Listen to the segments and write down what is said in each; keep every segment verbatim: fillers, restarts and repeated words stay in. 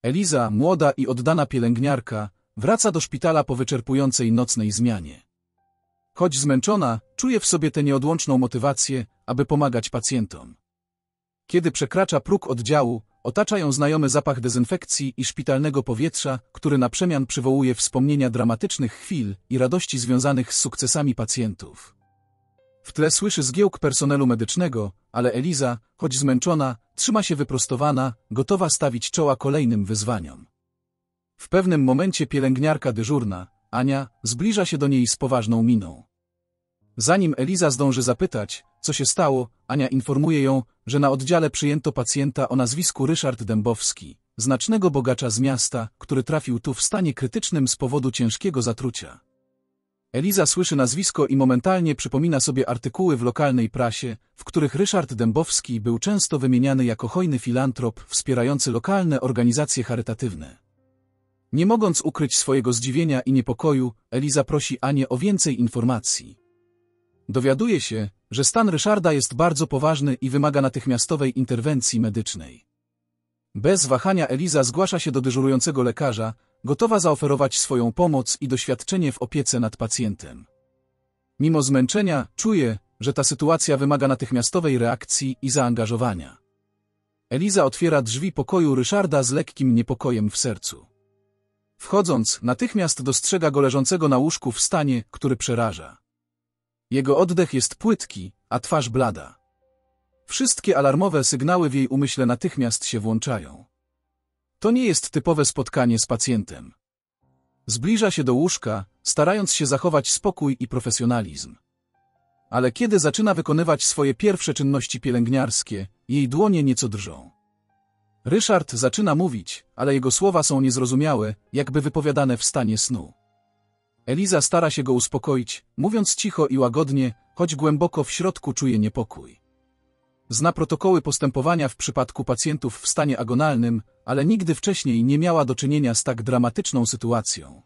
Eliza, młoda i oddana pielęgniarka, wraca do szpitala po wyczerpującej nocnej zmianie. Choć zmęczona, czuje w sobie tę nieodłączną motywację, aby pomagać pacjentom. Kiedy przekracza próg oddziału, otacza ją znajomy zapach dezynfekcji i szpitalnego powietrza, który na przemian przywołuje wspomnienia dramatycznych chwil i radości związanych z sukcesami pacjentów. W tle słyszy zgiełk personelu medycznego, ale Eliza, choć zmęczona, trzyma się wyprostowana, gotowa stawić czoła kolejnym wyzwaniom. W pewnym momencie pielęgniarka dyżurna, Ania, zbliża się do niej z poważną miną. Zanim Eliza zdąży zapytać, co się stało, Ania informuje ją, że na oddziale przyjęto pacjenta o nazwisku Ryszard Dębowski, znacznego bogacza z miasta, który trafił tu w stanie krytycznym z powodu ciężkiego zatrucia. Eliza słyszy nazwisko i momentalnie przypomina sobie artykuły w lokalnej prasie, w których Ryszard Dębowski był często wymieniany jako hojny filantrop wspierający lokalne organizacje charytatywne. Nie mogąc ukryć swojego zdziwienia i niepokoju, Eliza prosi Anię o więcej informacji. Dowiaduje się, że stan Ryszarda jest bardzo poważny i wymaga natychmiastowej interwencji medycznej. Bez wahania Eliza zgłasza się do dyżurującego lekarza, gotowa zaoferować swoją pomoc i doświadczenie w opiece nad pacjentem. Mimo zmęczenia, czuje, że ta sytuacja wymaga natychmiastowej reakcji i zaangażowania. Eliza otwiera drzwi pokoju Ryszarda z lekkim niepokojem w sercu. Wchodząc, natychmiast dostrzega go leżącego na łóżku w stanie, który przeraża. Jego oddech jest płytki, a twarz blada. Wszystkie alarmowe sygnały w jej umyśle natychmiast się włączają. To nie jest typowe spotkanie z pacjentem. Zbliża się do łóżka, starając się zachować spokój i profesjonalizm. Ale kiedy zaczyna wykonywać swoje pierwsze czynności pielęgniarskie, jej dłonie nieco drżą. Ryszard zaczyna mówić, ale jego słowa są niezrozumiałe, jakby wypowiadane w stanie snu. Eliza stara się go uspokoić, mówiąc cicho i łagodnie, choć głęboko w środku czuje niepokój. Zna protokoły postępowania w przypadku pacjentów w stanie agonalnym, ale nigdy wcześniej nie miała do czynienia z tak dramatyczną sytuacją.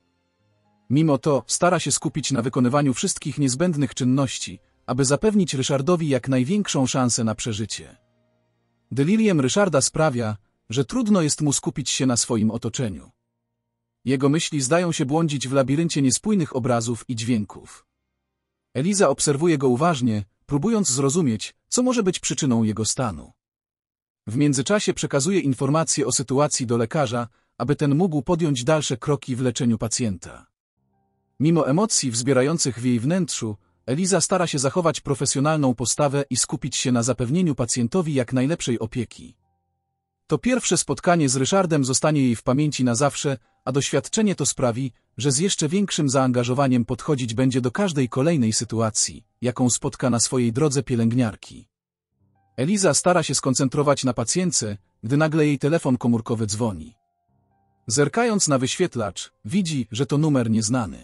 Mimo to stara się skupić na wykonywaniu wszystkich niezbędnych czynności, aby zapewnić Ryszardowi jak największą szansę na przeżycie. Delirium Ryszarda sprawia, że trudno jest mu skupić się na swoim otoczeniu. Jego myśli zdają się błądzić w labiryncie niespójnych obrazów i dźwięków. Eliza obserwuje go uważnie, próbując zrozumieć, co może być przyczyną jego stanu. W międzyczasie przekazuje informacje o sytuacji do lekarza, aby ten mógł podjąć dalsze kroki w leczeniu pacjenta. Mimo emocji wzbierających w jej wnętrzu, Eliza stara się zachować profesjonalną postawę i skupić się na zapewnieniu pacjentowi jak najlepszej opieki. To pierwsze spotkanie z Ryszardem zostanie jej w pamięci na zawsze, a doświadczenie to sprawi, że z jeszcze większym zaangażowaniem podchodzić będzie do każdej kolejnej sytuacji, jaką spotka na swojej drodze pielęgniarki. Eliza stara się skoncentrować na pacjentce, gdy nagle jej telefon komórkowy dzwoni. Zerkając na wyświetlacz, widzi, że to numer nieznany.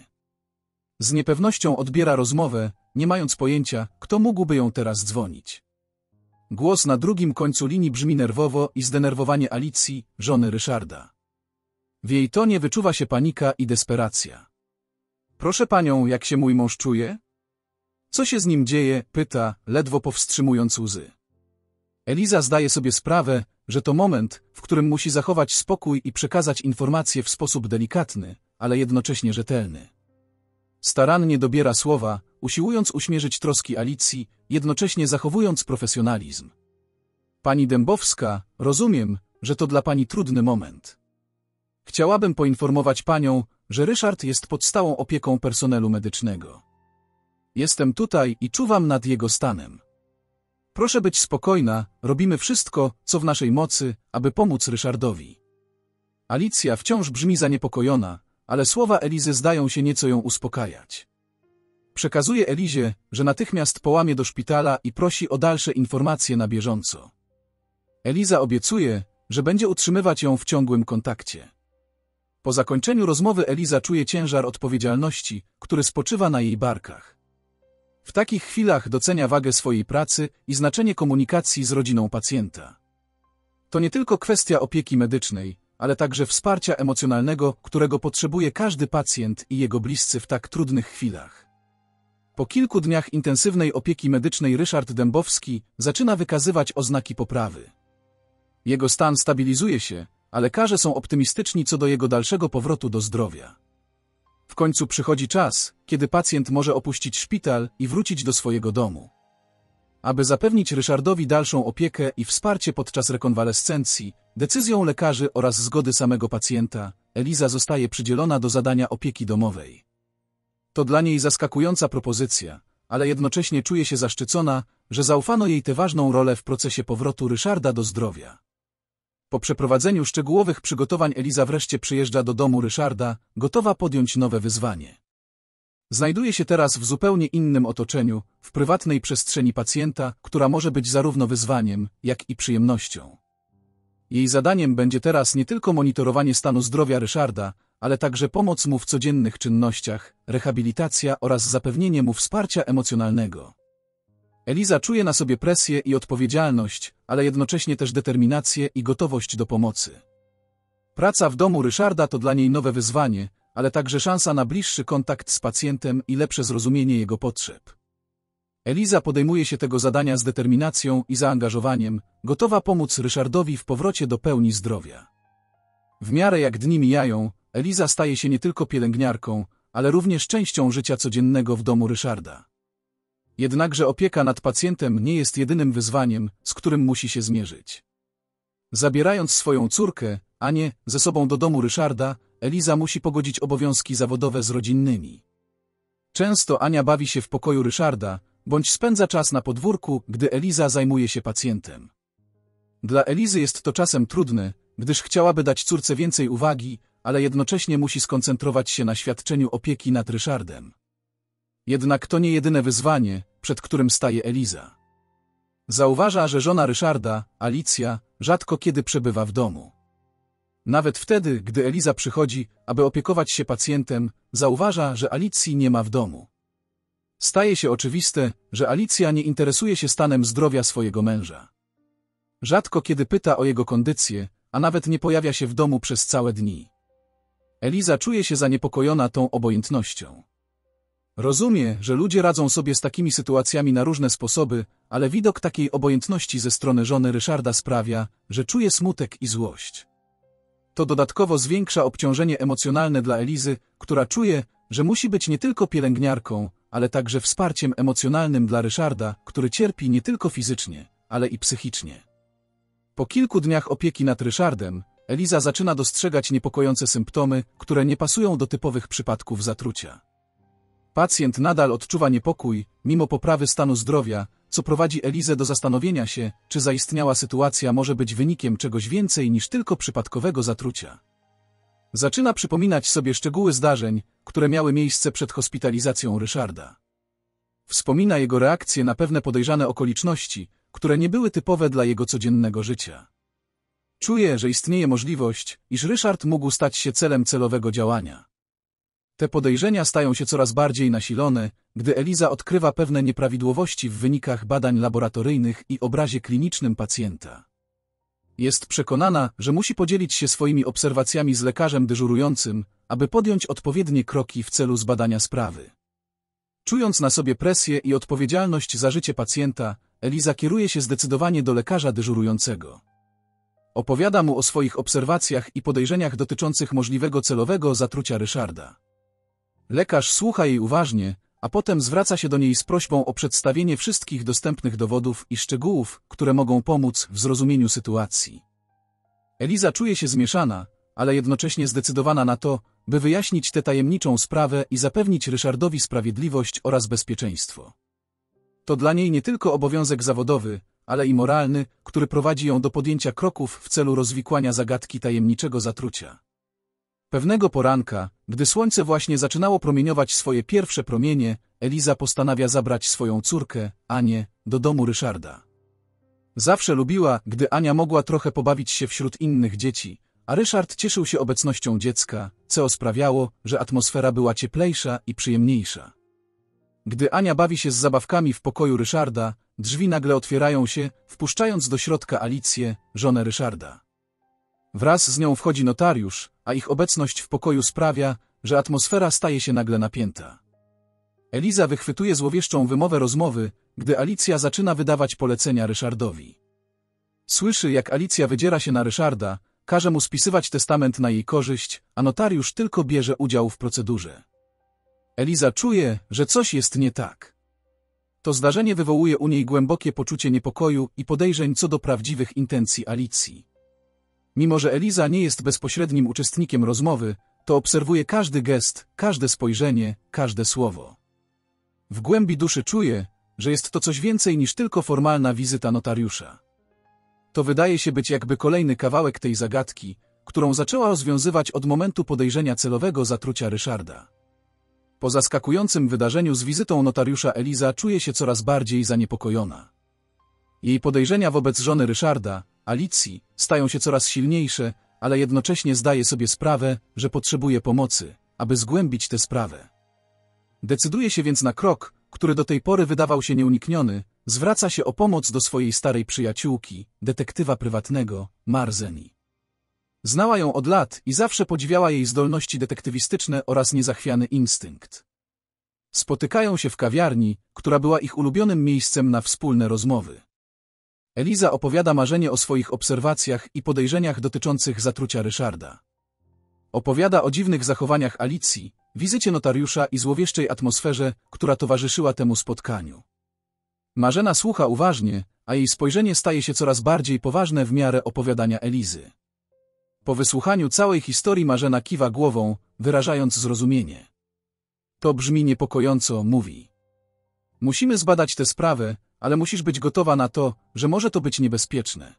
Z niepewnością odbiera rozmowę, nie mając pojęcia, kto mógłby ją teraz dzwonić. Głos na drugim końcu linii brzmi nerwowo i zdenerwowanie Alicji, żony Ryszarda. W jej tonie wyczuwa się panika i desperacja. Proszę panią, jak się mój mąż czuje? Co się z nim dzieje? Pyta, ledwo powstrzymując łzy. Eliza zdaje sobie sprawę, że to moment, w którym musi zachować spokój i przekazać informacje w sposób delikatny, ale jednocześnie rzetelny. Starannie dobiera słowa, usiłując uśmierzyć troski Alicji, jednocześnie zachowując profesjonalizm. Pani Dębowska, rozumiem, że to dla pani trudny moment. Chciałabym poinformować panią, że Ryszard jest pod stałą opieką personelu medycznego. Jestem tutaj i czuwam nad jego stanem. Proszę być spokojna, robimy wszystko, co w naszej mocy, aby pomóc Ryszardowi. Alicja wciąż brzmi zaniepokojona, ale słowa Elizy zdają się nieco ją uspokajać. Przekazuje Elizie, że natychmiast połamie do szpitala i prosi o dalsze informacje na bieżąco. Eliza obiecuje, że będzie utrzymywać ją w ciągłym kontakcie. Po zakończeniu rozmowy Eliza czuje ciężar odpowiedzialności, który spoczywa na jej barkach. W takich chwilach docenia wagę swojej pracy i znaczenie komunikacji z rodziną pacjenta. To nie tylko kwestia opieki medycznej, ale także wsparcia emocjonalnego, którego potrzebuje każdy pacjent i jego bliscy w tak trudnych chwilach. Po kilku dniach intensywnej opieki medycznej Ryszard Dębowski zaczyna wykazywać oznaki poprawy. Jego stan stabilizuje się, a lekarze są optymistyczni co do jego dalszego powrotu do zdrowia. W końcu przychodzi czas, kiedy pacjent może opuścić szpital i wrócić do swojego domu. Aby zapewnić Ryszardowi dalszą opiekę i wsparcie podczas rekonwalescencji, decyzją lekarzy oraz zgody samego pacjenta, Eliza zostaje przydzielona do zadania opieki domowej. To dla niej zaskakująca propozycja, ale jednocześnie czuje się zaszczycona, że zaufano jej tę ważną rolę w procesie powrotu Ryszarda do zdrowia. Po przeprowadzeniu szczegółowych przygotowań Eliza wreszcie przyjeżdża do domu Ryszarda, gotowa podjąć nowe wyzwanie. Znajduje się teraz w zupełnie innym otoczeniu, w prywatnej przestrzeni pacjenta, która może być zarówno wyzwaniem, jak i przyjemnością. Jej zadaniem będzie teraz nie tylko monitorowanie stanu zdrowia Ryszarda, ale także pomoc mu w codziennych czynnościach, rehabilitacja oraz zapewnienie mu wsparcia emocjonalnego. Eliza czuje na sobie presję i odpowiedzialność, ale jednocześnie też determinację i gotowość do pomocy. Praca w domu Ryszarda to dla niej nowe wyzwanie, ale także szansa na bliższy kontakt z pacjentem i lepsze zrozumienie jego potrzeb. Eliza podejmuje się tego zadania z determinacją i zaangażowaniem, gotowa pomóc Ryszardowi w powrocie do pełni zdrowia. W miarę jak dni mijają, Eliza staje się nie tylko pielęgniarką, ale również częścią życia codziennego w domu Ryszarda. Jednakże opieka nad pacjentem nie jest jedynym wyzwaniem, z którym musi się zmierzyć. Zabierając swoją córkę, Anię, ze sobą do domu Ryszarda, Eliza musi pogodzić obowiązki zawodowe z rodzinnymi. Często Ania bawi się w pokoju Ryszarda, bądź spędza czas na podwórku, gdy Eliza zajmuje się pacjentem. Dla Elizy jest to czasem trudne, gdyż chciałaby dać córce więcej uwagi, ale jednocześnie musi skoncentrować się na świadczeniu opieki nad Ryszardem. Jednak to nie jedyne wyzwanie, przed którym staje Eliza. Zauważa, że żona Ryszarda, Alicja, rzadko kiedy przebywa w domu. Nawet wtedy, gdy Eliza przychodzi, aby opiekować się pacjentem, zauważa, że Alicji nie ma w domu. Staje się oczywiste, że Alicja nie interesuje się stanem zdrowia swojego męża. Rzadko kiedy pyta o jego kondycję, a nawet nie pojawia się w domu przez całe dni. Eliza czuje się zaniepokojona tą obojętnością. Rozumie, że ludzie radzą sobie z takimi sytuacjami na różne sposoby, ale widok takiej obojętności ze strony żony Ryszarda sprawia, że czuje smutek i złość. To dodatkowo zwiększa obciążenie emocjonalne dla Elizy, która czuje, że musi być nie tylko pielęgniarką, ale także wsparciem emocjonalnym dla Ryszarda, który cierpi nie tylko fizycznie, ale i psychicznie. Po kilku dniach opieki nad Ryszardem, Eliza zaczyna dostrzegać niepokojące symptomy, które nie pasują do typowych przypadków zatrucia. Pacjent nadal odczuwa niepokój, mimo poprawy stanu zdrowia, co prowadzi Elizę do zastanowienia się, czy zaistniała sytuacja może być wynikiem czegoś więcej niż tylko przypadkowego zatrucia. Zaczyna przypominać sobie szczegóły zdarzeń, które miały miejsce przed hospitalizacją Ryszarda. Wspomina jego reakcję na pewne podejrzane okoliczności, które nie były typowe dla jego codziennego życia. Czuje, że istnieje możliwość, iż Ryszard mógł stać się celem celowego działania. Te podejrzenia stają się coraz bardziej nasilone, gdy Eliza odkrywa pewne nieprawidłowości w wynikach badań laboratoryjnych i obrazie klinicznym pacjenta. Jest przekonana, że musi podzielić się swoimi obserwacjami z lekarzem dyżurującym, aby podjąć odpowiednie kroki w celu zbadania sprawy. Czując na sobie presję i odpowiedzialność za życie pacjenta, Eliza kieruje się zdecydowanie do lekarza dyżurującego. Opowiada mu o swoich obserwacjach i podejrzeniach dotyczących możliwego celowego zatrucia Ryszarda. Lekarz słucha jej uważnie, a potem zwraca się do niej z prośbą o przedstawienie wszystkich dostępnych dowodów i szczegółów, które mogą pomóc w zrozumieniu sytuacji. Eliza czuje się zmieszana, ale jednocześnie zdecydowana na to, by wyjaśnić tę tajemniczą sprawę i zapewnić Ryszardowi sprawiedliwość oraz bezpieczeństwo. To dla niej nie tylko obowiązek zawodowy, ale i moralny, który prowadzi ją do podjęcia kroków w celu rozwikłania zagadki tajemniczego zatrucia. Pewnego poranka, gdy słońce właśnie zaczynało promieniować swoje pierwsze promienie, Eliza postanawia zabrać swoją córkę, Anię, do domu Ryszarda. Zawsze lubiła, gdy Ania mogła trochę pobawić się wśród innych dzieci, a Ryszard cieszył się obecnością dziecka, co sprawiało, że atmosfera była cieplejsza i przyjemniejsza. Gdy Ania bawi się z zabawkami w pokoju Ryszarda, drzwi nagle otwierają się, wpuszczając do środka Alicję, żonę Ryszarda. Wraz z nią wchodzi notariusz, a ich obecność w pokoju sprawia, że atmosfera staje się nagle napięta. Eliza wychwytuje złowieszczą wymowę rozmowy, gdy Alicja zaczyna wydawać polecenia Ryszardowi. Słyszy, jak Alicja wydziera się na Ryszarda, każe mu spisywać testament na jej korzyść, a notariusz tylko bierze udział w procedurze. Eliza czuje, że coś jest nie tak. To zdarzenie wywołuje u niej głębokie poczucie niepokoju i podejrzeń co do prawdziwych intencji Alicji. Mimo że Eliza nie jest bezpośrednim uczestnikiem rozmowy, to obserwuje każdy gest, każde spojrzenie, każde słowo. W głębi duszy czuje, że jest to coś więcej niż tylko formalna wizyta notariusza. To wydaje się być jakby kolejny kawałek tej zagadki, którą zaczęła rozwiązywać od momentu podejrzenia celowego zatrucia Ryszarda. Po zaskakującym wydarzeniu z wizytą notariusza Eliza czuje się coraz bardziej zaniepokojona. Jej podejrzenia wobec żony Ryszarda, Alicji, stają się coraz silniejsze, ale jednocześnie zdaje sobie sprawę, że potrzebuje pomocy, aby zgłębić tę sprawę. Decyduje się więc na krok, który do tej pory wydawał się nieunikniony, zwraca się o pomoc do swojej starej przyjaciółki, detektywa prywatnego, Marzeni. Znała ją od lat i zawsze podziwiała jej zdolności detektywistyczne oraz niezachwiany instynkt. Spotykają się w kawiarni, która była ich ulubionym miejscem na wspólne rozmowy. Eliza opowiada Marzenie o swoich obserwacjach i podejrzeniach dotyczących zatrucia Ryszarda. Opowiada o dziwnych zachowaniach Alicji, wizycie notariusza i złowieszczej atmosferze, która towarzyszyła temu spotkaniu. Marzena słucha uważnie, a jej spojrzenie staje się coraz bardziej poważne w miarę opowiadania Elizy. Po wysłuchaniu całej historii Marzena kiwa głową, wyrażając zrozumienie. To brzmi niepokojąco, mówi. Musimy zbadać tę sprawę, ale musisz być gotowa na to, że może to być niebezpieczne.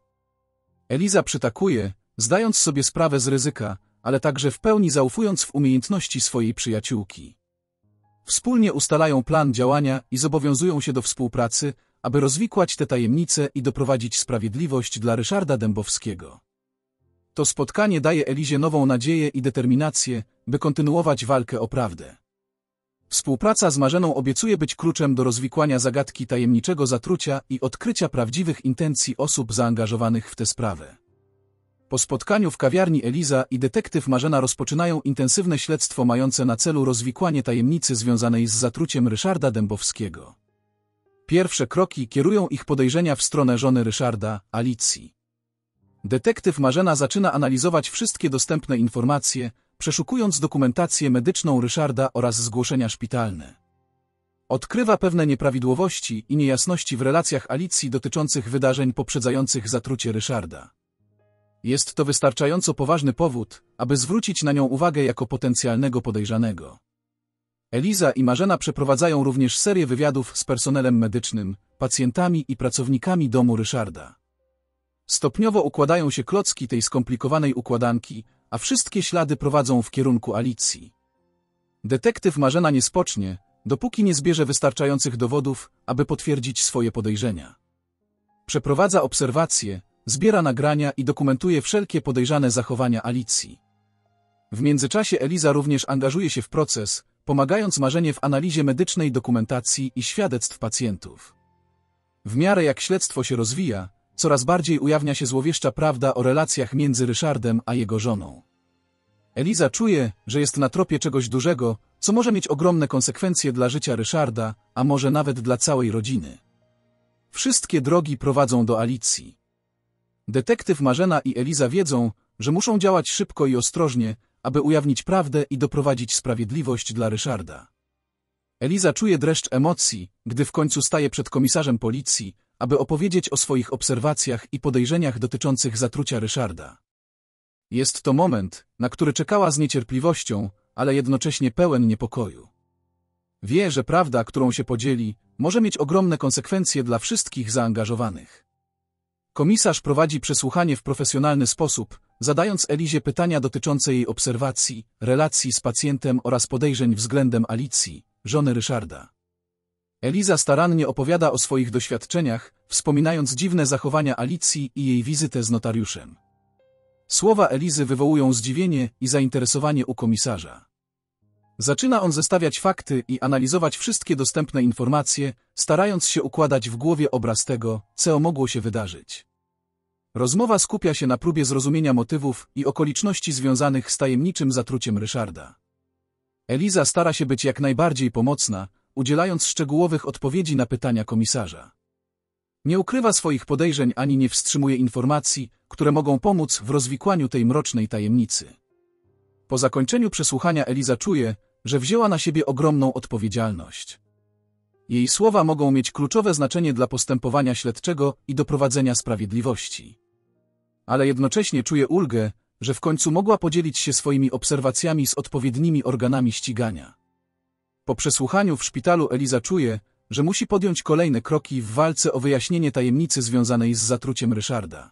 Eliza przytakuje, zdając sobie sprawę z ryzyka, ale także w pełni zaufując w umiejętności swojej przyjaciółki. Wspólnie ustalają plan działania i zobowiązują się do współpracy, aby rozwikłać te tajemnice i doprowadzić sprawiedliwość dla Ryszarda Dębowskiego. To spotkanie daje Elizie nową nadzieję i determinację, by kontynuować walkę o prawdę. Współpraca z Marzeną obiecuje być kluczem do rozwikłania zagadki tajemniczego zatrucia i odkrycia prawdziwych intencji osób zaangażowanych w tę sprawę. Po spotkaniu w kawiarni Eliza i detektyw Marzena rozpoczynają intensywne śledztwo mające na celu rozwikłanie tajemnicy związanej z zatruciem Ryszarda Dębowskiego. Pierwsze kroki kierują ich podejrzenia w stronę żony Ryszarda, Alicji. Detektyw Marzena zaczyna analizować wszystkie dostępne informacje, przeszukując dokumentację medyczną Ryszarda oraz zgłoszenia szpitalne. Odkrywa pewne nieprawidłowości i niejasności w relacjach Alicji dotyczących wydarzeń poprzedzających zatrucie Ryszarda. Jest to wystarczająco poważny powód, aby zwrócić na nią uwagę jako potencjalnego podejrzanego. Eliza i Marzena przeprowadzają również serię wywiadów z personelem medycznym, pacjentami i pracownikami domu Ryszarda. Stopniowo układają się klocki tej skomplikowanej układanki, a wszystkie ślady prowadzą w kierunku Alicji. Detektyw Marzena nie spocznie, dopóki nie zbierze wystarczających dowodów, aby potwierdzić swoje podejrzenia. Przeprowadza obserwacje, zbiera nagrania i dokumentuje wszelkie podejrzane zachowania Alicji. W międzyczasie Eliza również angażuje się w proces, pomagając Marzenie w analizie medycznej dokumentacji i świadectw pacjentów. W miarę jak śledztwo się rozwija, coraz bardziej ujawnia się złowieszcza prawda o relacjach między Ryszardem a jego żoną. Eliza czuje, że jest na tropie czegoś dużego, co może mieć ogromne konsekwencje dla życia Ryszarda, a może nawet dla całej rodziny. Wszystkie drogi prowadzą do Alicji. Detektyw Marzena i Eliza wiedzą, że muszą działać szybko i ostrożnie, aby ujawnić prawdę i doprowadzić sprawiedliwość dla Ryszarda. Eliza czuje dreszcz emocji, gdy w końcu staje przed komisarzem policji, aby opowiedzieć o swoich obserwacjach i podejrzeniach dotyczących zatrucia Ryszarda. Jest to moment, na który czekała z niecierpliwością, ale jednocześnie pełen niepokoju. Wie, że prawda, którą się podzieli, może mieć ogromne konsekwencje dla wszystkich zaangażowanych. Komisarz prowadzi przesłuchanie w profesjonalny sposób, zadając Elizie pytania dotyczące jej obserwacji, relacji z pacjentem oraz podejrzeń względem Alicji, żony Ryszarda. Eliza starannie opowiada o swoich doświadczeniach, wspominając dziwne zachowania Alicji i jej wizytę z notariuszem. Słowa Elizy wywołują zdziwienie i zainteresowanie u komisarza. Zaczyna on zestawiać fakty i analizować wszystkie dostępne informacje, starając się układać w głowie obraz tego, co mogło się wydarzyć. Rozmowa skupia się na próbie zrozumienia motywów i okoliczności związanych z tajemniczym zatruciem Ryszarda. Eliza stara się być jak najbardziej pomocna, udzielając szczegółowych odpowiedzi na pytania komisarza. Nie ukrywa swoich podejrzeń ani nie wstrzymuje informacji, które mogą pomóc w rozwikłaniu tej mrocznej tajemnicy. Po zakończeniu przesłuchania Eliza czuje, że wzięła na siebie ogromną odpowiedzialność. Jej słowa mogą mieć kluczowe znaczenie dla postępowania śledczego i doprowadzenia sprawiedliwości. Ale jednocześnie czuje ulgę, że w końcu mogła podzielić się swoimi obserwacjami z odpowiednimi organami ścigania. Po przesłuchaniu w szpitalu Eliza czuje, że musi podjąć kolejne kroki w walce o wyjaśnienie tajemnicy związanej z zatruciem Ryszarda.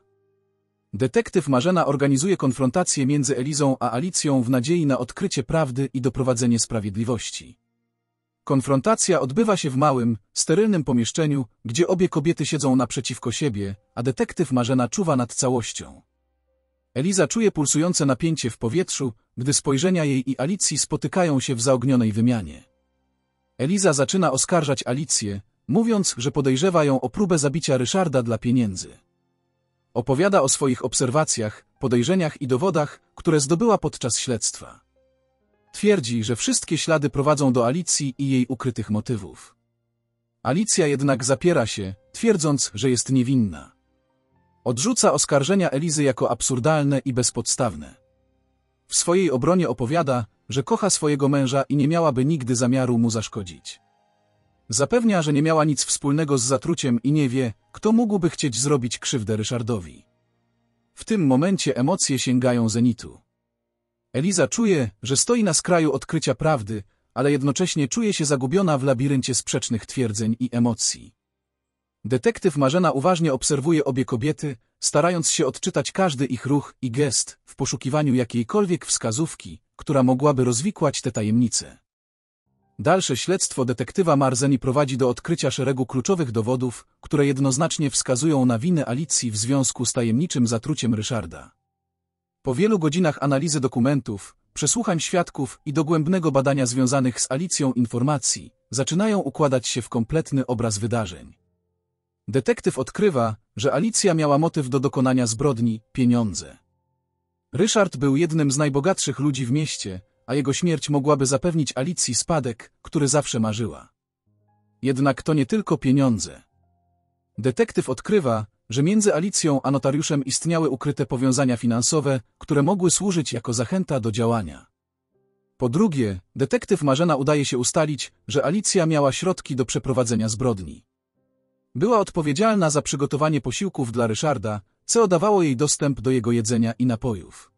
Detektyw Marzena organizuje konfrontację między Elizą a Alicją w nadziei na odkrycie prawdy i doprowadzenie sprawiedliwości. Konfrontacja odbywa się w małym, sterylnym pomieszczeniu, gdzie obie kobiety siedzą naprzeciwko siebie, a detektyw Marzena czuwa nad całością. Eliza czuje pulsujące napięcie w powietrzu, gdy spojrzenia jej i Alicji spotykają się w zaognionej wymianie. Eliza zaczyna oskarżać Alicję, mówiąc, że podejrzewa ją o próbę zabicia Ryszarda dla pieniędzy. Opowiada o swoich obserwacjach, podejrzeniach i dowodach, które zdobyła podczas śledztwa. Twierdzi, że wszystkie ślady prowadzą do Alicji i jej ukrytych motywów. Alicja jednak zapiera się, twierdząc, że jest niewinna. Odrzuca oskarżenia Elizy jako absurdalne i bezpodstawne. W swojej obronie opowiada, że kocha swojego męża i nie miałaby nigdy zamiaru mu zaszkodzić. Zapewnia, że nie miała nic wspólnego z zatruciem i nie wie, kto mógłby chcieć zrobić krzywdę Ryszardowi. W tym momencie emocje sięgają zenitu. Eliza czuje, że stoi na skraju odkrycia prawdy, ale jednocześnie czuje się zagubiona w labiryncie sprzecznych twierdzeń i emocji. Detektyw Marzena uważnie obserwuje obie kobiety, starając się odczytać każdy ich ruch i gest w poszukiwaniu jakiejkolwiek wskazówki, która mogłaby rozwikłać tę tajemnicę. Dalsze śledztwo detektywa Marzeni prowadzi do odkrycia szeregu kluczowych dowodów, które jednoznacznie wskazują na winę Alicji w związku z tajemniczym zatruciem Ryszarda. Po wielu godzinach analizy dokumentów, przesłuchań świadków i dogłębnego badania związanych z Alicją informacji, zaczynają układać się w kompletny obraz wydarzeń. Detektyw odkrywa, że Alicja miała motyw do dokonania zbrodni – pieniądze. Ryszard był jednym z najbogatszych ludzi w mieście, a jego śmierć mogłaby zapewnić Alicji spadek, który zawsze marzyła. Jednak to nie tylko pieniądze. Detektyw odkrywa, że między Alicją a notariuszem istniały ukryte powiązania finansowe, które mogły służyć jako zachęta do działania. Po drugie, detektyw Marzena udaje się ustalić, że Alicja miała środki do przeprowadzenia zbrodni. Była odpowiedzialna za przygotowanie posiłków dla Ryszarda, co dawało jej dostęp do jego jedzenia i napojów.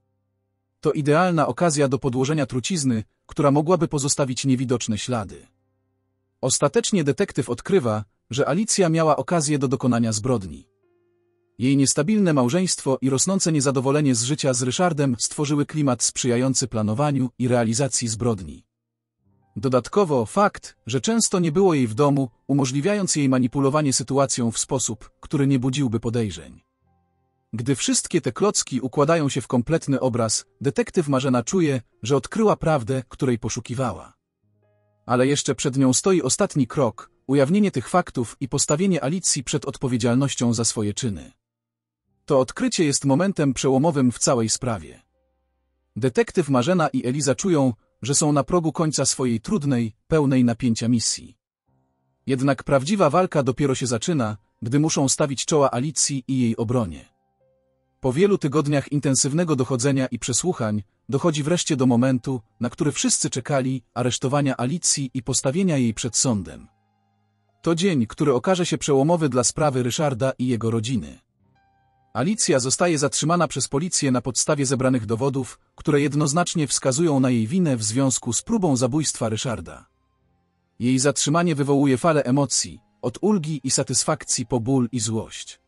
To idealna okazja do podłożenia trucizny, która mogłaby pozostawić niewidoczne ślady. Ostatecznie detektyw odkrywa, że Alicja miała okazję do dokonania zbrodni. Jej niestabilne małżeństwo i rosnące niezadowolenie z życia z Ryszardem stworzyły klimat sprzyjający planowaniu i realizacji zbrodni. Dodatkowo fakt, że często nie było jej w domu, umożliwiając jej manipulowanie sytuacją w sposób, który nie budziłby podejrzeń. Gdy wszystkie te klocki układają się w kompletny obraz, detektyw Marzena czuje, że odkryła prawdę, której poszukiwała. Ale jeszcze przed nią stoi ostatni krok, ujawnienie tych faktów i postawienie Alicji przed odpowiedzialnością za swoje czyny. To odkrycie jest momentem przełomowym w całej sprawie. Detektyw Marzena i Eliza czują, że są na progu końca swojej trudnej, pełnej napięcia misji. Jednak prawdziwa walka dopiero się zaczyna, gdy muszą stawić czoła Alicji i jej obronie. Po wielu tygodniach intensywnego dochodzenia i przesłuchań, dochodzi wreszcie do momentu, na który wszyscy czekali, aresztowania Alicji i postawienia jej przed sądem. To dzień, który okaże się przełomowy dla sprawy Ryszarda i jego rodziny. Alicja zostaje zatrzymana przez policję na podstawie zebranych dowodów, które jednoznacznie wskazują na jej winę w związku z próbą zabójstwa Ryszarda. Jej zatrzymanie wywołuje falę emocji, od ulgi i satysfakcji po ból i złość.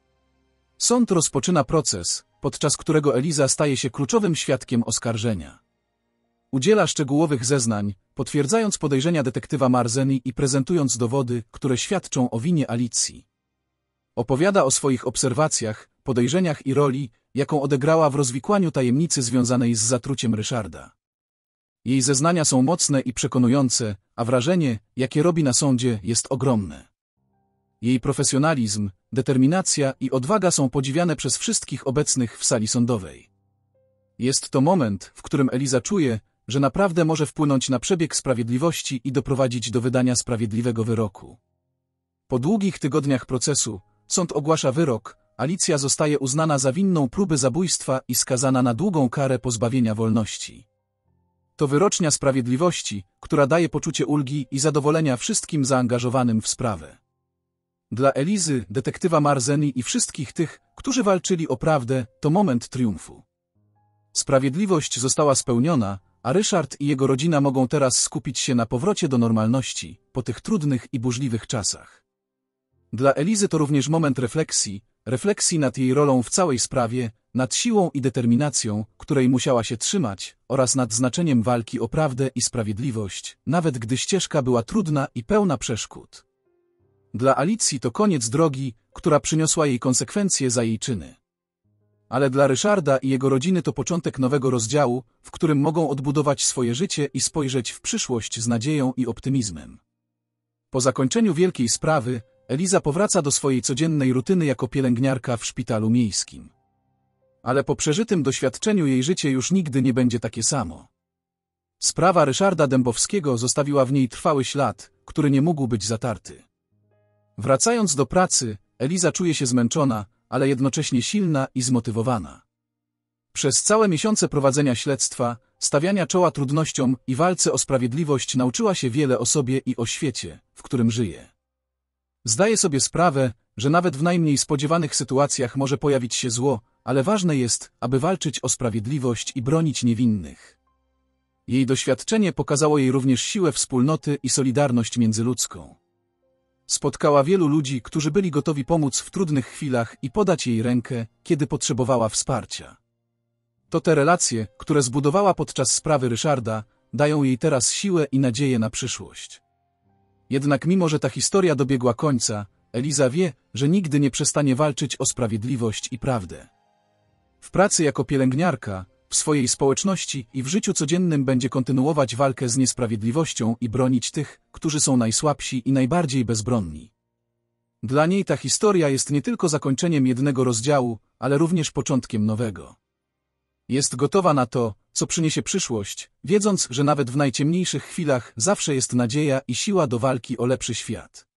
Sąd rozpoczyna proces, podczas którego Eliza staje się kluczowym świadkiem oskarżenia. Udziela szczegółowych zeznań, potwierdzając podejrzenia detektywa Marzeni i prezentując dowody, które świadczą o winie Alicji. Opowiada o swoich obserwacjach, podejrzeniach i roli, jaką odegrała w rozwikłaniu tajemnicy związanej z zatruciem Ryszarda. Jej zeznania są mocne i przekonujące, a wrażenie, jakie robi na sądzie, jest ogromne. Jej profesjonalizm, determinacja i odwaga są podziwiane przez wszystkich obecnych w sali sądowej. Jest to moment, w którym Eliza czuje, że naprawdę może wpłynąć na przebieg sprawiedliwości i doprowadzić do wydania sprawiedliwego wyroku. Po długich tygodniach procesu, Sąd ogłasza wyrok, Alicja zostaje uznana za winną próby zabójstwa i skazana na długą karę pozbawienia wolności. To wyrocznia sprawiedliwości, która daje poczucie ulgi i zadowolenia wszystkim zaangażowanym w sprawę. Dla Elizy, detektywa Marzeni i wszystkich tych, którzy walczyli o prawdę, to moment triumfu. Sprawiedliwość została spełniona, a Ryszard i jego rodzina mogą teraz skupić się na powrocie do normalności, po tych trudnych i burzliwych czasach. Dla Elizy to również moment refleksji, refleksji nad jej rolą w całej sprawie, nad siłą i determinacją, której musiała się trzymać, oraz nad znaczeniem walki o prawdę i sprawiedliwość, nawet gdy ścieżka była trudna i pełna przeszkód. Dla Alicji to koniec drogi, która przyniosła jej konsekwencje za jej czyny. Ale dla Ryszarda i jego rodziny to początek nowego rozdziału, w którym mogą odbudować swoje życie i spojrzeć w przyszłość z nadzieją i optymizmem. Po zakończeniu wielkiej sprawy, Eliza powraca do swojej codziennej rutyny jako pielęgniarka w szpitalu miejskim. Ale po przeżytym doświadczeniu jej życie już nigdy nie będzie takie samo. Sprawa Ryszarda Dębowskiego zostawiła w niej trwały ślad, który nie mógł być zatarty. Wracając do pracy, Eliza czuje się zmęczona, ale jednocześnie silna i zmotywowana. Przez całe miesiące prowadzenia śledztwa, stawiania czoła trudnościom i walce o sprawiedliwość nauczyła się wiele o sobie i o świecie, w którym żyje. Zdaje sobie sprawę, że nawet w najmniej spodziewanych sytuacjach może pojawić się zło, ale ważne jest, aby walczyć o sprawiedliwość i bronić niewinnych. Jej doświadczenie pokazało jej również siłę wspólnoty i solidarność międzyludzką. Spotkała wielu ludzi, którzy byli gotowi pomóc w trudnych chwilach i podać jej rękę, kiedy potrzebowała wsparcia. To te relacje, które zbudowała podczas sprawy Ryszarda, dają jej teraz siłę i nadzieję na przyszłość. Jednak mimo, że ta historia dobiegła końca, Eliza wie, że nigdy nie przestanie walczyć o sprawiedliwość i prawdę. W pracy jako pielęgniarka, w swojej społeczności i w życiu codziennym będzie kontynuować walkę z niesprawiedliwością i bronić tych, którzy są najsłabsi i najbardziej bezbronni. Dla niej ta historia jest nie tylko zakończeniem jednego rozdziału, ale również początkiem nowego. Jest gotowa na to, co przyniesie przyszłość, wiedząc, że nawet w najciemniejszych chwilach zawsze jest nadzieja i siła do walki o lepszy świat.